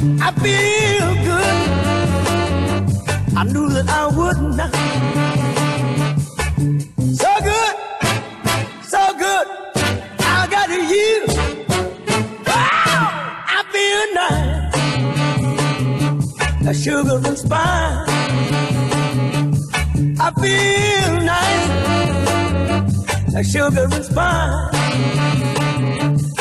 I feel good. I knew that I would not. So good, so good. I got you. Wow, I feel nice. A sugar and spice. I feel nice. A sugar and spice.